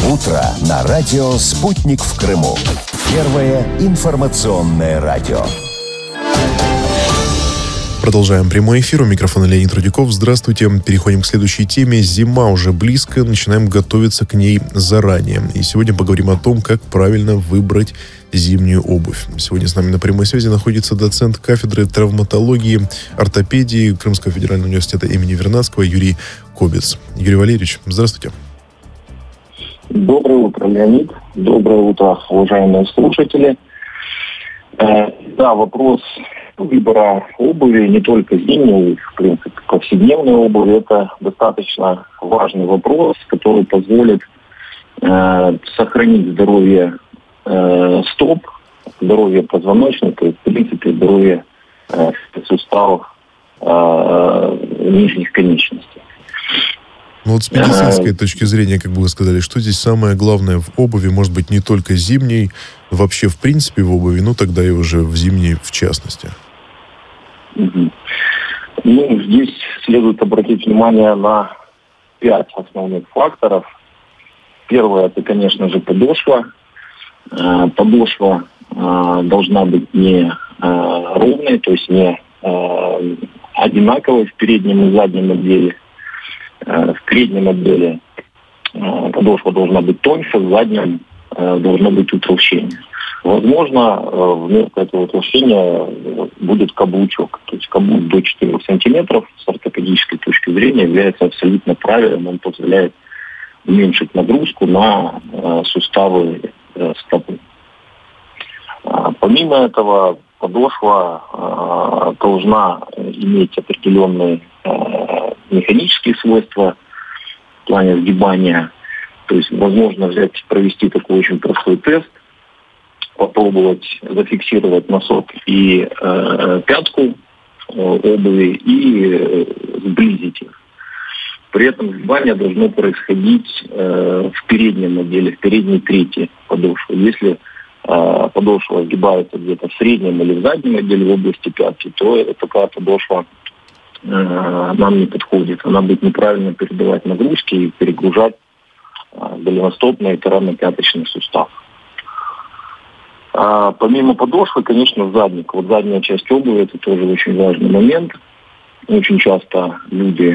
Утро на радио «Спутник» в Крыму. Первое информационное радио. Продолжаем прямой эфир. У микрофона Леонид Рудяков. Здравствуйте. Переходим к следующей теме. Зима уже близко. Начинаем готовиться к ней заранее. И сегодня поговорим о том, как правильно выбрать зимнюю обувь. Сегодня с нами на прямой связи находится доцент кафедры травматологии, ортопедии Крымского федерального университета имени Вернадского Юрий Кобец. Юрий Валерьевич, здравствуйте. Доброе утро, Леонид. Доброе утро, уважаемые слушатели. Да, вопрос выбора обуви, не только зимней, в принципе, повседневной обуви, это достаточно важный вопрос, который позволит сохранить здоровье стоп, здоровье позвоночника и, в принципе, здоровье суставов нижних конечностей. Ну вот с медицинской точки зрения, как бы вы сказали, что здесь самое главное в обуви, может быть, не только зимней, вообще в принципе в обуви, но тогда и уже в зимней в частности? Ну, здесь следует обратить внимание на 5 основных факторов. Первое, это, конечно же, подошва. Подошва должна быть не ровной, то есть не одинаковой в переднем и заднем отделе. В переднем отделе подошва должна быть тоньше, в заднем должно быть утолщение. Возможно, вместо этого утолщения будет каблучок. То есть каблук до 4 сантиметров с ортопедической точки зрения является абсолютно правильным. Он позволяет уменьшить нагрузку на суставы стопы. Помимо этого, подошва должна иметь определенные механические свойства в плане сгибания. То есть возможно провести такой очень простой тест, попробовать зафиксировать носок и пятку обуви и сблизить их. При этом сгибание должно происходить в переднем отделе, в передней трети подошвы. Если подошва сгибается где-то в среднем или в заднем отделе в области пятки, то такая подошва нам не подходит. Она будет неправильно передавать нагрузки и перегружать голеностопный и коронно-пяточный сустав. Помимо подошвы, конечно, задник. Вот задняя часть обуви – это тоже очень важный момент. Очень часто люди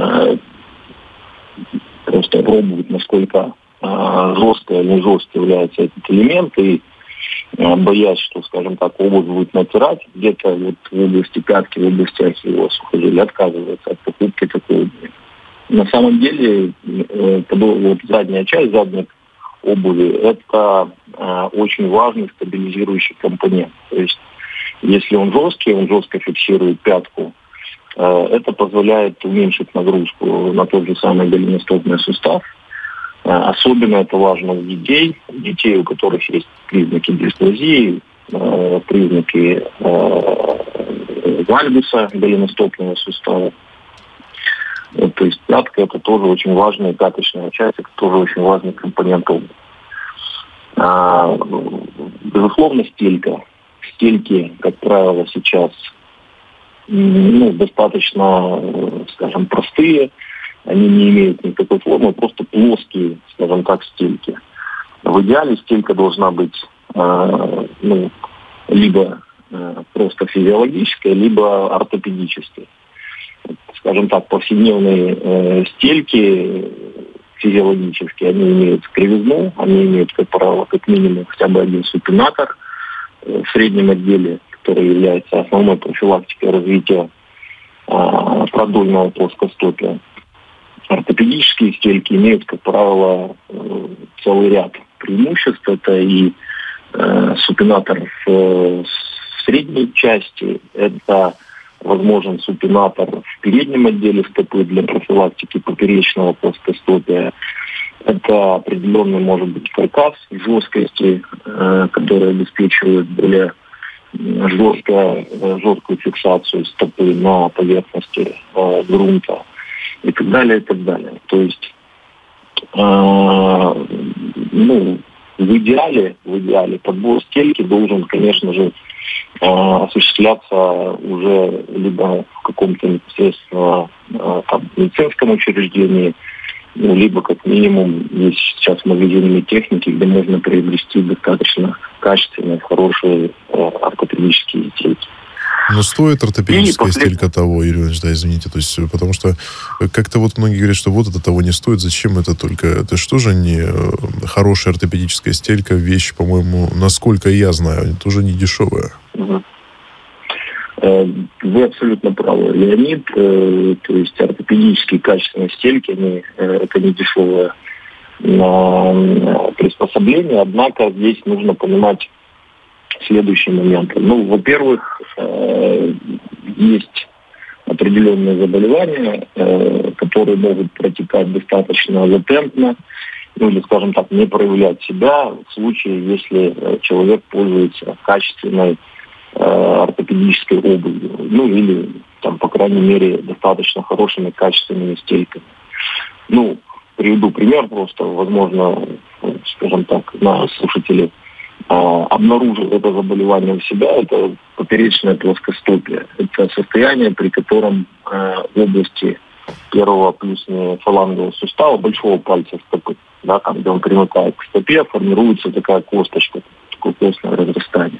просто пробуют, насколько жесткой или не жесткой является этот элемент, и боясь, что, скажем так, обувь будет натирать, где-то вот в области пятки, в области ахилла сухожилия отказывается от покупки такой обуви. На самом деле, вот задняя часть, задник обуви, это очень важный стабилизирующий компонент. То есть, если он жестко фиксирует пятку, это позволяет уменьшить нагрузку на тот же самый голеностопный сустав. Особенно это важно у детей, у которых есть признаки дисплазии, признаки вальгуса голеностопного сустава. Вот, то есть пятка – это тоже очень важная пяточная часть, это тоже очень важный компонент обуви. Безусловно, стелька. Стельки, как правило, сейчас достаточно, скажем, простые. Они не имеют никакой формы, просто плоские, скажем так, стельки. В идеале стелька должна быть либо просто физиологической, либо ортопедической. Скажем так, повседневные стельки физиологические, они имеют кривизну, они имеют, как правило, как минимум хотя бы один супинатор в среднем отделе, который является основной профилактикой развития продольного плоскостопия. Ортопедические стельки имеют, как правило, целый ряд преимуществ. Это и супинатор в средней части, это возможен супинатор в переднем отделе стопы для профилактики поперечного плоскостопия. Это определенный, может быть, каркас жесткости, который обеспечивает более жесткую фиксацию стопы на поверхности грунта и так далее, и так далее. То есть в идеале подбор стельки должен, конечно же, осуществляться уже либо в каком-то непосредственно медицинском учреждении, либо как минимум есть сейчас магазинные техники, где можно приобрести достаточно качественные, хорошие ортопедические стельки. Но стоит ортопедическая стелька того, Юрий Иванович, да, извините, то есть, потому что как-то вот многие говорят, что вот это того не стоит, зачем это только? Это что же не хорошая ортопедическая стелька, вещь, по-моему, насколько я знаю, тоже не дешевая. Вы абсолютно правы, Леонид. То есть ортопедические качественные стельки, это не дешевое приспособление, однако здесь нужно понимать следующие моменты. Во-первых, есть определенные заболевания, которые могут протекать достаточно латентно, или, скажем так, не проявлять себя в случае, если человек пользуется качественной ортопедической обувью, или, по крайней мере, достаточно хорошими качественными стельками. Приведу пример просто, возможно, скажем так, наши слушатели обнаружат это заболевание у себя, это поперечная плоскостопие. Это состояние, при котором в области первого плюснее фалангового сустава, большого пальца стопы, там, где он примыкает к стопе, формируется такая косточка, такое костное разрастание.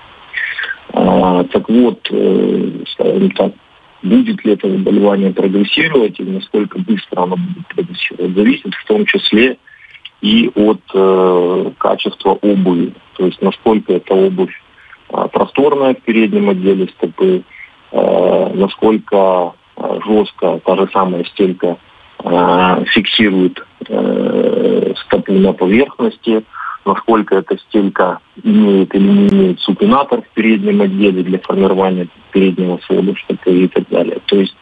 Так вот, скажем так, будет ли это заболевание прогрессировать и насколько быстро оно будет прогрессировать, зависит в том числе и от качества обуви. То есть насколько эта обувь просторная в переднем отделе стопы, насколько жестко та же самая стелька фиксирует стопу на поверхности, насколько эта стелька имеет или не имеет супинатор в переднем отделе для формирования переднего свода стопы и так далее. То есть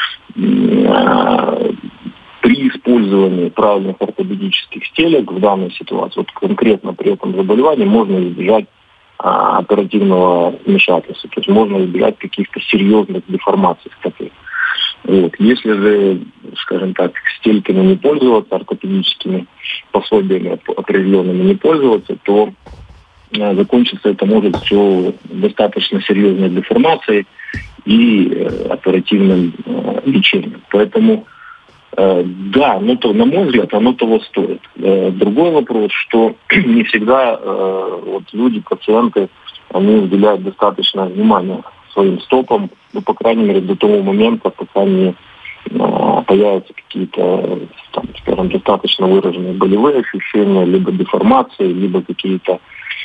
при использовании правильных ортопедических стелек в данной ситуации, конкретно при этом заболевании, можно избежать оперативного вмешательства. То есть можно избежать каких-то серьезных деформаций стопы. Если же, скажем так, стельками не пользоваться, ортопедическими пособиями определенными не пользоваться, то закончится это может все достаточно серьезной деформацией и оперативным лечением. Поэтому да, на мой взгляд, оно того стоит. Другой вопрос, что не всегда люди, пациенты, они уделяют достаточно внимания своим стопам, по крайней мере, до того момента, пока не появятся какие-то, скажем, достаточно выраженные болевые ощущения, либо деформации, либо какие-то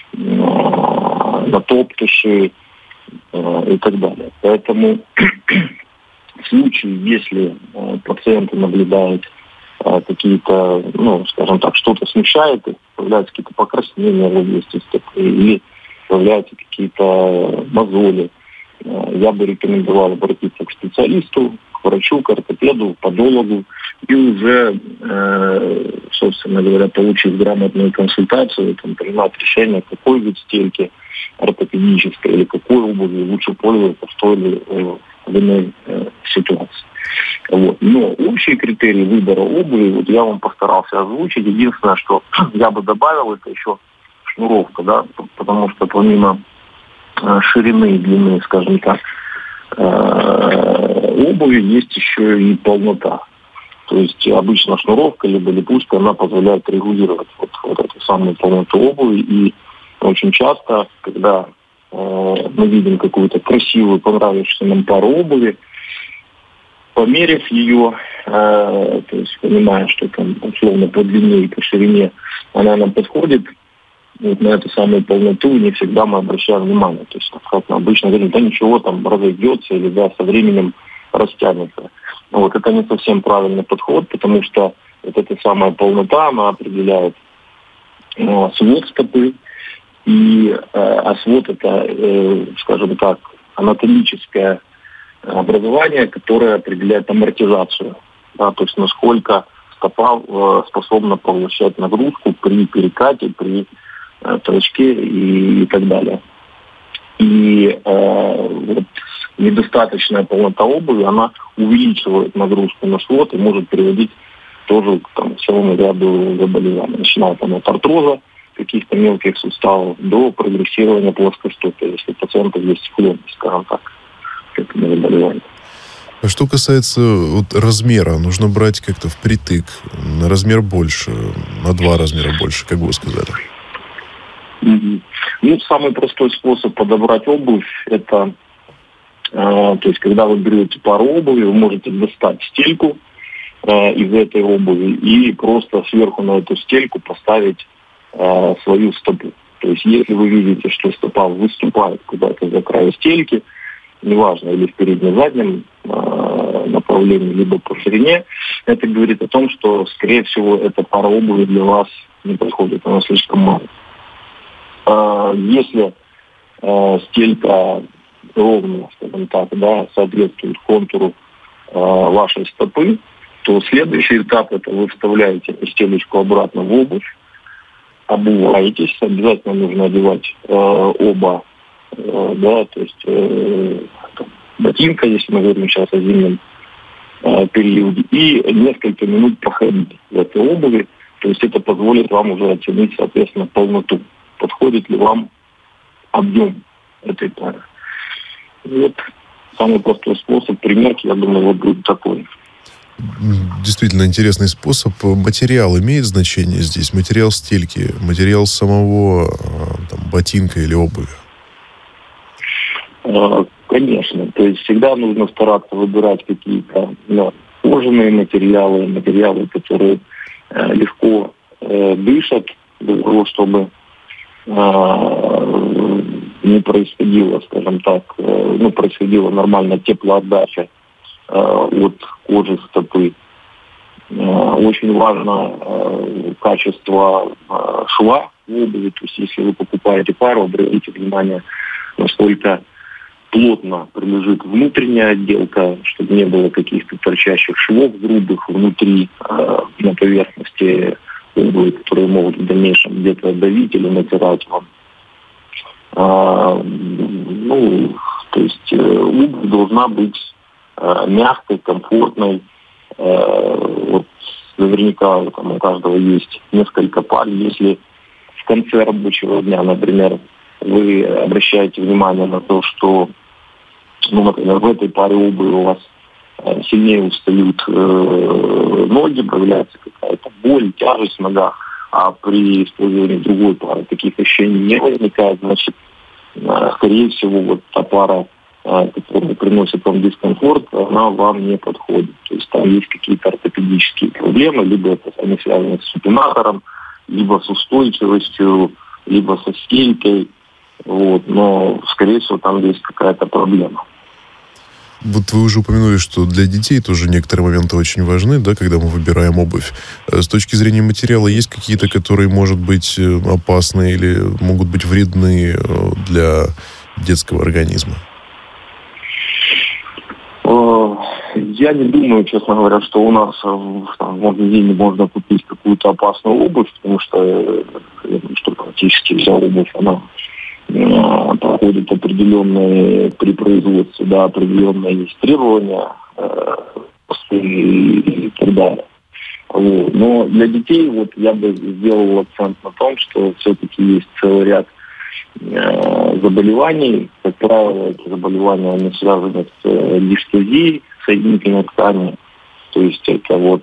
натоптыши и так далее. Поэтому в случае, если пациенты наблюдают какие-то, скажем так, что-то смущает их, появляются какие-то покраснения в области стопы или появляются какие-то мозоли, я бы рекомендовал обратиться к специалисту, к врачу, к ортопеду, к подологу и уже, собственно говоря, получив грамотную консультацию, принимать решение, какой вид стельки ортопедической или какой обуви лучше пользоваться в той или иной ситуации. Но общие критерии выбора обуви, я вам постарался озвучить. Единственное, что я бы добавил, это еще шнуровка, потому что помимо ширины и длины, скажем так, обуви есть еще и полнота. То есть обычно шнуровка либо липучка, она позволяет регулировать эту самую полноту обуви. И очень часто, когда мы видим какую-то красивую, понравившуюся нам пару обуви, померив ее, то есть понимая, что там условно по длине и по ширине она нам подходит, на эту самую полноту не всегда мы обращаем внимание. То есть как обычно говорим, ничего там разойдется или со временем растянется. Это не совсем правильный подход, потому что эта самая полнота, она определяет свод стопы, и свод это, скажем так, анатомическое образование, которое определяет амортизацию, то есть насколько стопа способна поглощать нагрузку при перекате, при толчке и так далее. И недостаточная полнота обуви, она увеличивает нагрузку на свод и может приводить тоже к целому ряду заболеваний. Начиная от артроза каких-то мелких суставов до прогрессирования плоскостопия, если у пациента есть склонность, скажем так, к этому заболеванию. А что касается вот размера, нужно брать как-то впритык, на размер больше, на 2 размера больше, как бы вы сказали? Ну, самый простой способ подобрать обувь, это, то есть, когда вы берете пару обуви, вы можете достать стельку из этой обуви и просто сверху на эту стельку поставить свою стопу. То есть, если вы видите, что стопа выступает куда-то за край стельки, неважно, или в переднем-заднем направлении, либо по ширине, это говорит о том, что, скорее всего, эта пара обуви для вас не подходит, она слишком мало. Если стелька ровно, скажем так, да, соответствует контуру вашей стопы, то следующий этап — это вы вставляете эту стелечку обратно в обувь, обуваетесь, обязательно нужно одевать оба, да, то есть ботинка, если мы говорим сейчас о зимнем периоде, и несколько минут походить в этой обуви, то есть это позволит вам уже оценить, соответственно, полноту, подходит ли вам объем этой пары. Вот самый простой способ примерки, я думаю, вот будет такой. Действительно интересный способ. Материал имеет значение здесь? Материал стельки, материал самого там, ботинка или обуви? Конечно. То есть всегда нужно стараться выбирать какие-то кожаные материалы, которые легко дышат, для того, чтобы не происходило, скажем так, происходила нормальная теплоотдача от кожи стопы. Очень важно качество шва в обуви. То есть если вы покупаете пару, обратите внимание, насколько плотно прилежит внутренняя отделка, чтобы не было каких-то торчащих швов грубых внутри на поверхности обуви, которые могут в дальнейшем где-то давить или натирать вам. То есть обувь должна быть мягкой, комфортной. Вот наверняка там у каждого есть несколько пар. Если в конце рабочего дня, например, вы обращаете внимание на то, что, например, в этой паре обуви у вас сильнее устают ноги, появляется какая-то боль, тяжесть в ногах, а при использовании другой пары таких ощущений не возникает, значит, скорее всего, вот та пара, которая приносит вам дискомфорт, она вам не подходит. То есть там есть какие-то ортопедические проблемы, либо это они связаны с супинатором, либо с устойчивостью, либо со стелькой. Вот. Но, скорее всего, там есть какая-то проблема. Вот вы уже упомянули, что для детей тоже некоторые моменты очень важны, да, когда мы выбираем обувь. С точки зрения материала, есть какие-то, которые, может быть, опасны или могут быть вредны для детского организма? Я не думаю, честно говоря, что у нас в магазине можно купить какую-то опасную обувь, потому что практически вся обувь, она проходит определенные при производстве, да, определенные есть требования и так далее. Вот. Но для детей вот я бы сделал акцент на том, что все-таки есть целый ряд заболеваний. Как правило, эти заболевания они связаны с дисплазией соединительной ткани. То есть это вот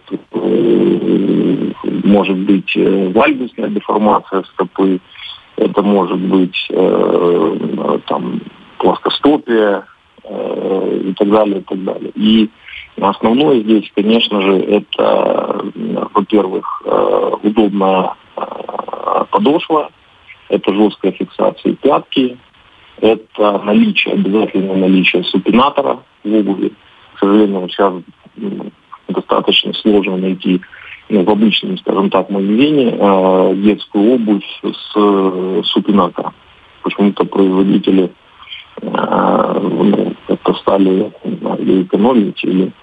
может быть вальгусная деформация стопы, это может быть там плоскостопие и так далее, и так далее. И основное здесь, конечно же, это, во-первых, удобная подошва, это жесткая фиксация пятки, это обязательное наличие супинатора в обуви. К сожалению, сейчас достаточно сложно найти в обычном, скажем так, магазине детскую обувь с супинатором. Почему-то производители как-то стали или экономить, или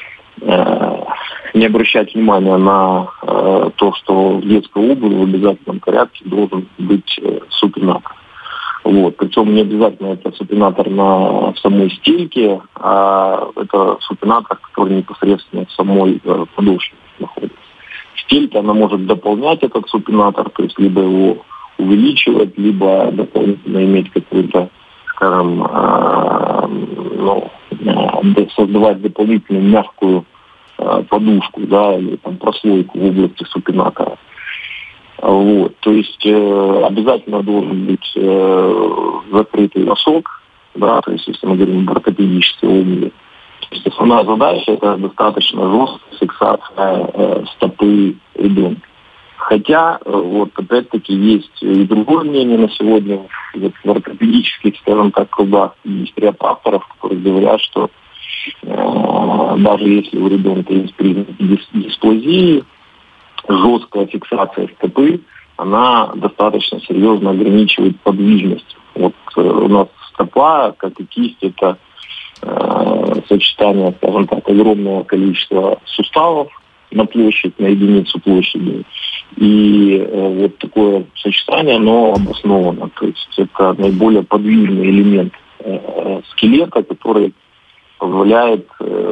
не обращать внимания на то, что в детской обуви в обязательном порядке должен быть супинатор. Вот. Причем не обязательно это супинатор на самой стельке, а это супинатор, который непосредственно в самой подошве находится. Стелька, она может дополнять этот супинатор, то есть либо его увеличивать, либо дополнительно иметь какую-то, скажем, создавать дополнительную мягкую подушку, да, или там прослойку в области супинатора. Вот. То есть обязательно должен быть закрытый носок, да, то есть если мы говорим об ортопедической обуви. То есть основная задача — это достаточно жесткая фиксация стопы ребенка. Хотя, вот опять-таки, есть и другое мнение на сегодня. Вот в ортопедических, скажем так, кругах есть ряд авторов, которые говорят, что даже если у ребенка есть признаки дисплазии, жесткая фиксация стопы, она достаточно серьезно ограничивает подвижность. Вот у нас стопа, как и кисть, это сочетание, скажем так, огромного количества суставов на площадь, на единицу площади. И вот такое сочетание, оно обосновано. То есть это наиболее подвижный элемент скелета, который позволяет,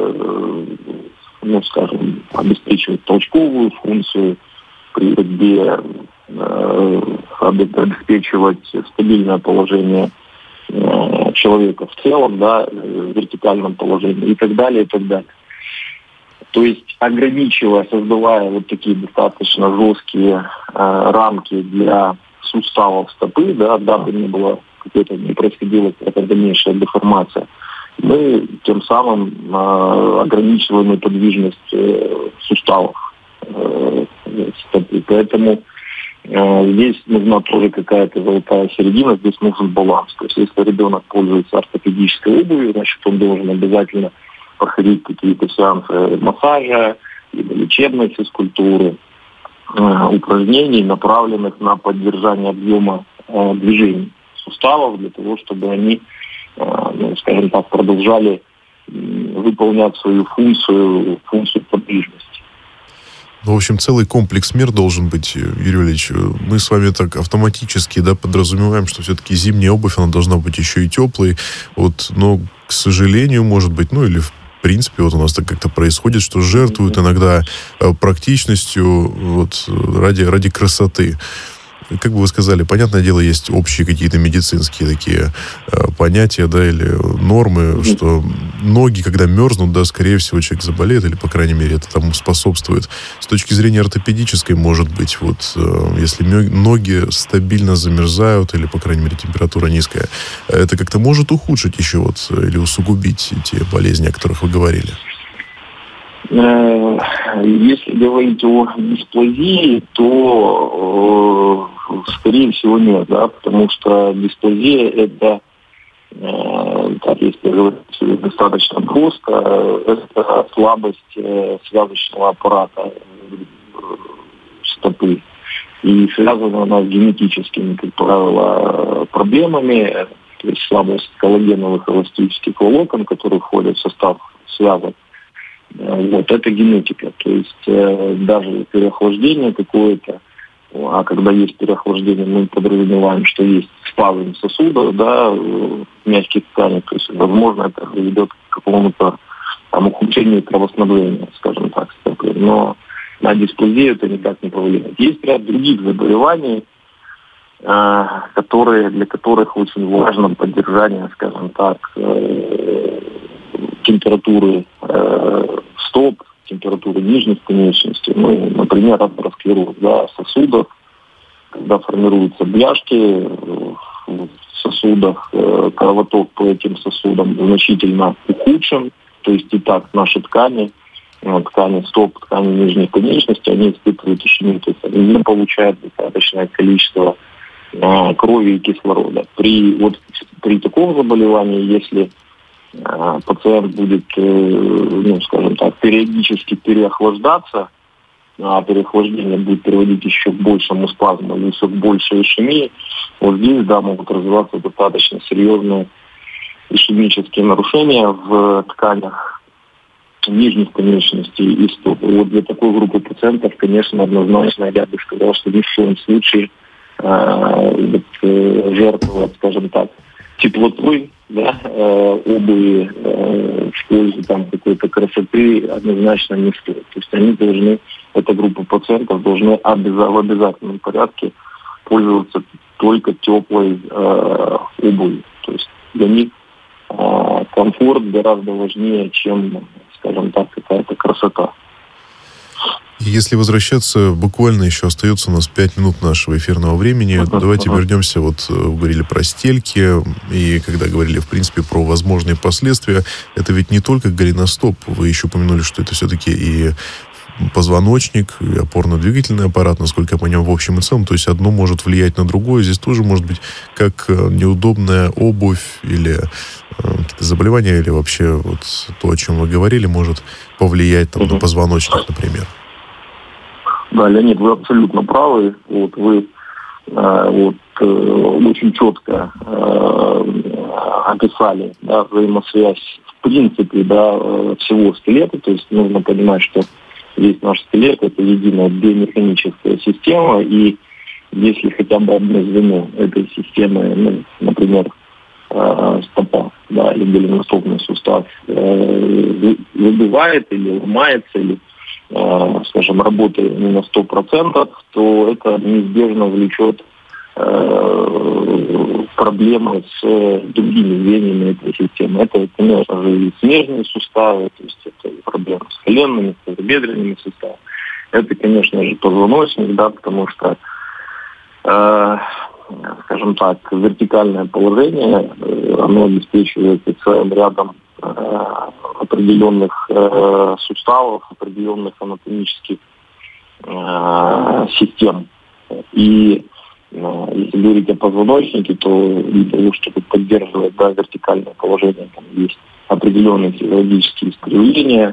ну, скажем, обеспечивать толчковую функцию при ходьбе, обеспечивать стабильное положение человека в целом, да, в вертикальном положении и так далее, и так далее. То есть ограничивая, создавая вот такие достаточно жесткие рамки для суставов стопы, да, дабы не было не происходила какая-то дальнейшая деформация, мы тем самым ограничиваем и подвижность суставов стопы. Поэтому здесь нужна тоже какая-то золотая середина, здесь нужен баланс. То есть если ребенок пользуется ортопедической обувью, значит он должен обязательно проходить какие-то сеансы массажа, либо лечебной физкультуры, упражнений, направленных на поддержание объема движений суставов, для того, чтобы они, ну, скажем так, продолжали выполнять свою функцию подвижности. Ну, в общем, целый комплекс мер должен быть, Юрий Валерьевич. Мы с вами так автоматически, да, подразумеваем, что все-таки зимняя обувь, она должна быть еще и теплой. Вот, но, к сожалению, может быть, ну, или в принципе, вот у нас так как-то происходит, что жертвуют иногда практичностью вот, ради красоты. Как бы вы сказали, понятное дело, есть общие какие-то медицинские такие понятия, да, или нормы, что ноги, когда мерзнут, да, скорее всего, человек заболеет, или, по крайней мере, это тому способствует. С точки зрения ортопедической, может быть, вот, если ноги стабильно замерзают, или, по крайней мере, температура низкая, это как-то может ухудшить еще вот, или усугубить те болезни, о которых вы говорили? Если говорить о дисплазии, то скорее всего нет, да, потому что дисплазия — это, так, если говорить достаточно просто, это слабость связочного аппарата стопы. И связана она с генетическими, как правило, проблемами, то есть слабость коллагеновых эластических волокон, которые входят в состав связок. Вот, это генетика. То есть даже переохлаждение какое-то, а когда есть переохлаждение, мы подразумеваем, что есть спазм сосудов, да, в мягких тканях, то есть, возможно, это приведет к какому-то там ухудшению кровоснабжения, скажем так, но на дисплазию это никак не повлияет. Есть ряд других заболеваний, для которых очень важно поддержание, скажем так, температуры стоп, температуры нижних конечностей, ну, например, атеросклероз, да, сосудов, когда формируются бляшки в сосудах, кровоток по этим сосудам значительно ухудшен, то есть и так наши ткани стоп, ткани нижних конечностей, они испытывают ишемию, то есть они не получают достаточное количество крови и кислорода. При таком заболевании, если пациент будет, ну, скажем так, периодически переохлаждаться, а переохлаждение будет приводить еще к большему спазму или еще к большей ишемии, вот здесь, да, могут развиваться достаточно серьезные ишемические нарушения в тканях нижних конечностей и стоп. Вот для такой группы пациентов, конечно, однозначно я бы сказал, что ни в коем случае жертвовать, скажем так, теплотой, да, обуви в пользу там какой-то красоты однозначно не стоит. То есть они должны, эта группа пациентов должны в обязательном порядке пользоваться только теплой обувью. То есть для них комфорт гораздо важнее, чем, скажем так, какая-то красота. Если возвращаться, буквально еще остается у нас 5 минут нашего эфирного времени. Давайте вернемся, вы говорили про стельки, и когда говорили, в принципе, про возможные последствия, это ведь не только голеностоп. Вы еще упомянули, что это все-таки и позвоночник, и опорно-двигательный аппарат, насколько я понял, в общем и целом. То есть одно может влиять на другое. Здесь тоже может быть как неудобная обувь или какие-то заболевания, или вообще то, о чем вы говорили, может повлиять на позвоночник, например. Да, Леонид, вы абсолютно правы. Вы очень четко описали взаимосвязь в принципе всего скелета. То есть нужно понимать, что весь наш скелет – это единая биомеханическая система, и если хотя бы одно звено этой системы, например, стопа, или голеностопный сустав выбивает или ломается, или скажем, работает не на 100%, то это неизбежно влечет проблемы с другими звеньями этой системы. Это, конечно же, и смежные суставы, то есть это проблемы с коленными, с бедренными суставами. Это, конечно же, позвоночник, потому что, скажем так, вертикальное положение, оно обеспечивается целым рядом определенных суставов, определенных анатомических систем. И если говорить о позвоночнике, то для того, чтобы поддерживать вертикальное положение, там есть определенные физиологические искривления.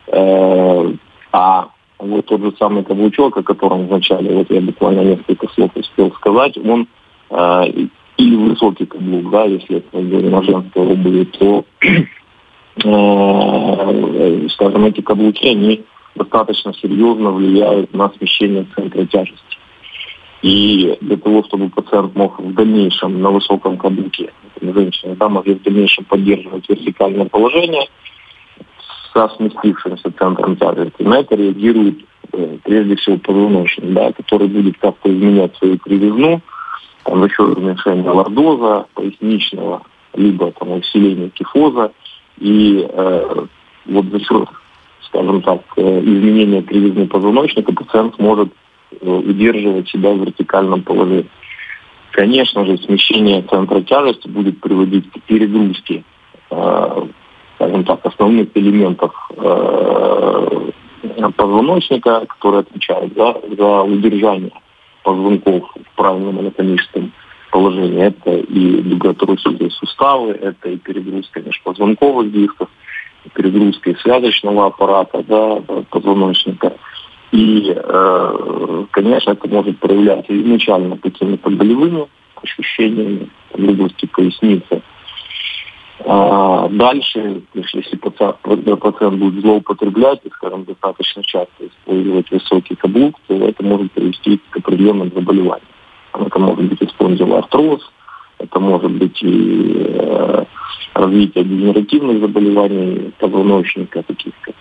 А тот же самый каблучок, о котором вначале я буквально несколько слов успел сказать, он или высокий каблук, если это мы говорим о женской обуви, то скажем, эти каблуки, они достаточно серьезно влияют на смещение центра тяжести. И для того, чтобы пациент мог в дальнейшем на высоком каблуке, женщина, могли в дальнейшем поддерживать вертикальное положение со сместившимся центром тяжести, на это реагирует прежде всего позвоночник, который будет как-то изменять свою кривизну, за счет уменьшения лордоза, поясничного, либо усиления кифоза. И за счет, скажем так, изменения кривизны позвоночника пациент сможет удерживать себя в вертикальном положении. Конечно же, смещение центра тяжести будет приводить к перегрузке, скажем так, основных элементов позвоночника, которые отвечают за удержание позвонков в правильном анатомическом положении. Это и дуготрусовые суставы, это и перегрузка межпозвонковых дисков, и перегрузка и связочного аппарата позвоночника. И, конечно, это может проявляться изначально какими-то болевыми ощущениями в области поясницы. Дальше, если пациент будет злоупотреблять и, скажем, достаточно часто использовать высокий каблук, то это может привести к определенным заболеваниям. Это может быть и спондилоартроз, это может быть и развитие дегенеративных заболеваний позвоночника, таких как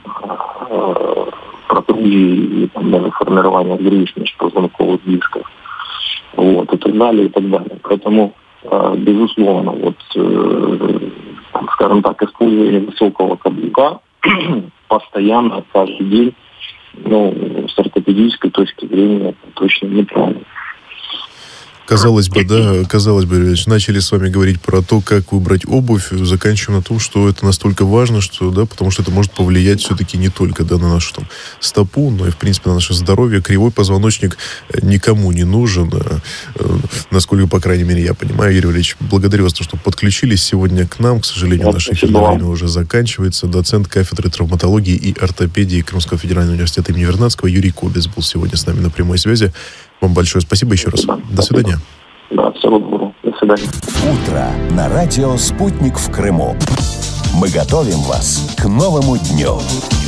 протрузии, даже формирование грыж межпозвонковых дисков, и так далее, и так далее. Поэтому, безусловно, скажем так, использование высокого каблука постоянно, каждый день, с ортопедической точки зрения, это точно неправильно. Казалось бы, начали с вами говорить про то, как выбрать обувь, заканчиваем на том, что это настолько важно, что, потому что это может повлиять все-таки не только на нашу стопу, но и, в принципе, на наше здоровье. Кривой позвоночник никому не нужен, насколько, по крайней мере, я понимаю. Юрий Валерьевич, благодарю вас, что подключились сегодня к нам. К сожалению, наше эфирное время уже заканчивается. Доцент кафедры травматологии и ортопедии Крымского федерального университета имени Вернадского Юрий Кобец был сегодня с нами на прямой связи. Вам большое спасибо еще раз. До свидания. Да, всего доброго. До свидания. Утро на радио «Спутник» в Крыму. Мы готовим вас к новому дню.